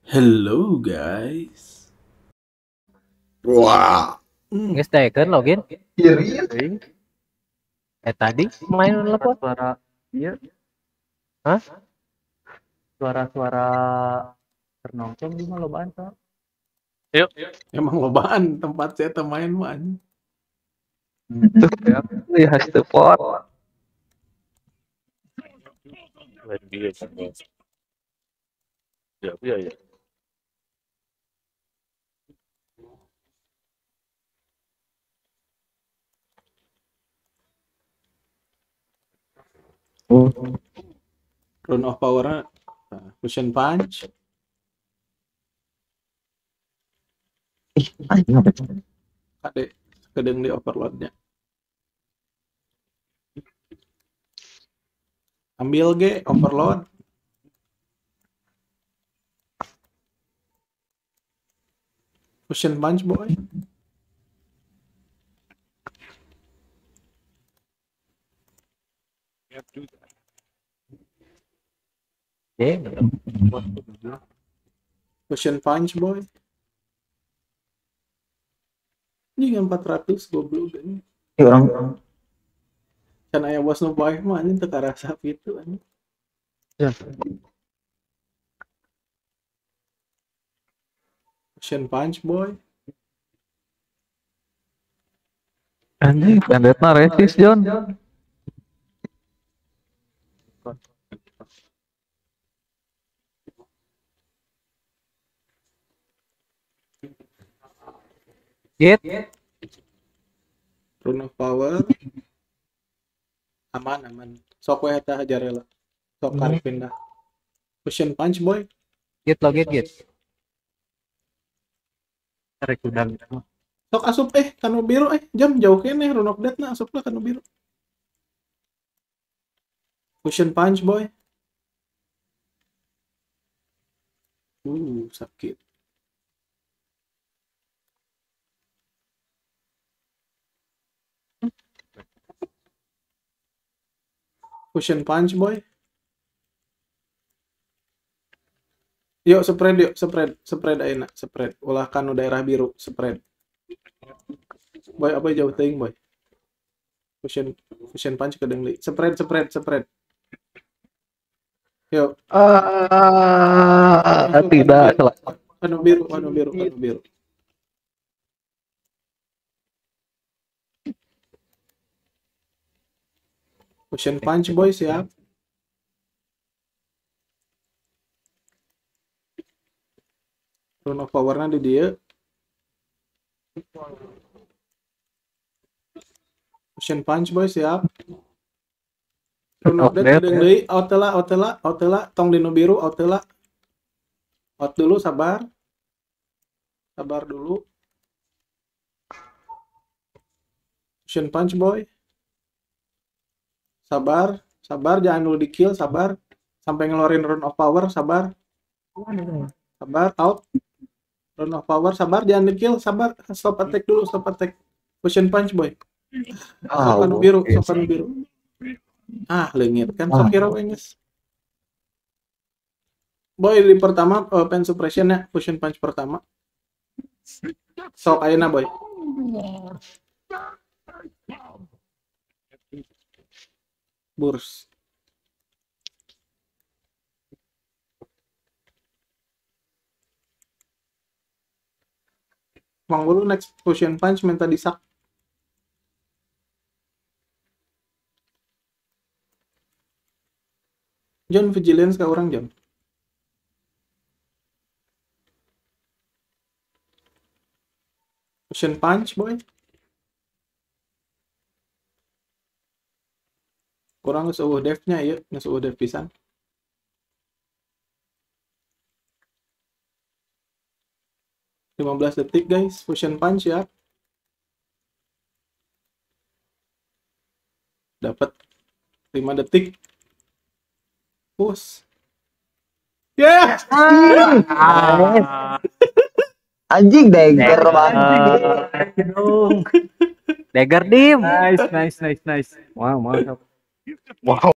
Hello guys. Wah. Nges kan login. Iya. Tadi main telepon. Suara iya. Hah? Suara-suara ternongkrong di mana lobaan Pak? Yuk. Emang lobaan tempat saya main mah. Lihat support. Ya. Rune of power fusion punch. Kade kedeng di overloadnya. Ambil ge overload. Fusion punch boy. Fusion punch boy. Ini 400 goblok ini. Orang Kan aya bos nu bae mah anjing teu karasa gitu anjing. ya. Fusion punch boy. Anjing, pendetna resist John. Git. Rune of power. Aman. Sok we eta hajar heula. Sok karek pindah. Fusion punch boy. Git login git. Tarik udang. Sok asup kanu biru jam jauh kene Rune of Death na asuplah kanu biru. Fusion punch boy. Sakit. Fusion punch boy. Yuk spread ayeuna, spread. Ulah kanu daerah biru, spread. Boy apa jauh teuing boy. Fusion punch kedeng deui. Spread. Yuk. Tidak. Kanu biru. Fusion punch boy siap. Rune of power-na di dieu. Fusion punch boy siap. Rune of Death kedeng deui. Out heula. Tong dinu biru out heula. Out dulu sabar dulu. Fusion punch boy. Sabar jangan dulu di kill, sabar sampai ngeluarin Rune of power, sabar out. Rune of power, sabar jangan di kill, sabar, stop attack. Fusion punch boy. Sokan biru. Leungit kan sok hero guys. Boy di pertama pen suppression ya, fusion punch pertama. Sok ayeuna boy. Burst. Mang dulu next fusion punch minta disak. John vigilance ke orang John. Fusion punch boy. Kurang geus eueuh dev-nya ieu, geus eueuh dev pisan. (15 detik guys, fusion punch ya. Dapat 5 detik. Push. Yeah. Anjing dagger banget. Dagger dim. Nice. Wow, mantap. Wow.